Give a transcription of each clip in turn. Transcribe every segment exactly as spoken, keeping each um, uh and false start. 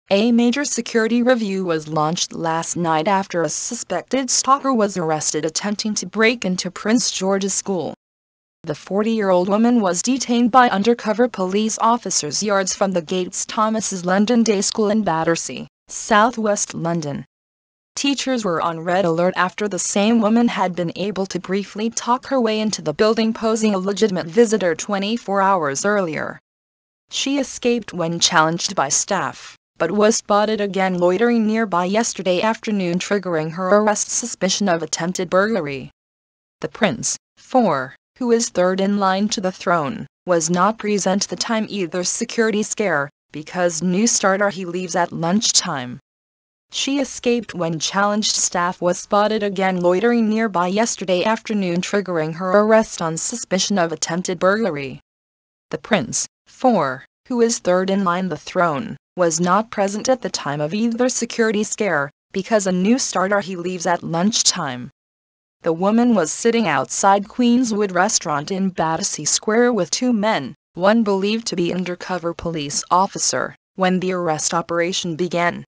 A major security review was launched last night after a suspected stalker was arrested attempting to break into Prince George's School. The forty-year-old woman was detained by undercover police officers yards from the Gates Thomas's London Day School in Battersea, southwest London. Teachers were on red alert after the same woman had been able to briefly talk her way into the building posing a legitimate visitor twenty-four hours earlier. She escaped when challenged by staff, but was spotted again loitering nearby yesterday afternoon, triggering her arrest suspicion of attempted burglary. The prince, four, who is third in line to the throne, was not present at the time either security scare, because new starter he leaves at lunchtime. She escaped when challenged staff was spotted again loitering nearby yesterday afternoon, triggering her arrest on suspicion of attempted burglary. The prince, four, who is third in line the throne, was not present at the time of either security scare, because a new starter he leaves at lunchtime. The woman was sitting outside Queenswood restaurant in Battersea Square with two men, one believed to be undercover police officer, when the arrest operation began.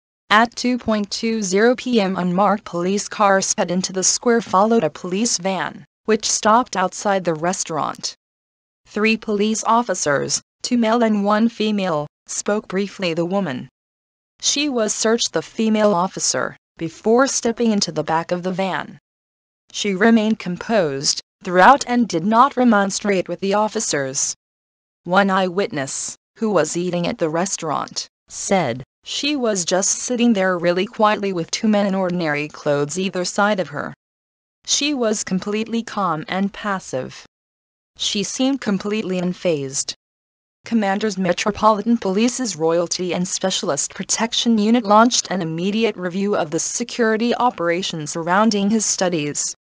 At two twenty p m unmarked police cars sped into the square, followed a police van, which stopped outside the restaurant. Three police officers, two male and one female, spoke briefly the woman. She was searched, the female officer, before stepping into the back of the van. She remained composed throughout and did not remonstrate with the officers. One eyewitness, who was eating at the restaurant, said, "She was just sitting there really quietly with two men in ordinary clothes either side of her. She was completely calm and passive. She seemed completely unfazed." Commanders Metropolitan Police's Royalty and Specialist Protection Unit launched an immediate review of the security operations surrounding his studies.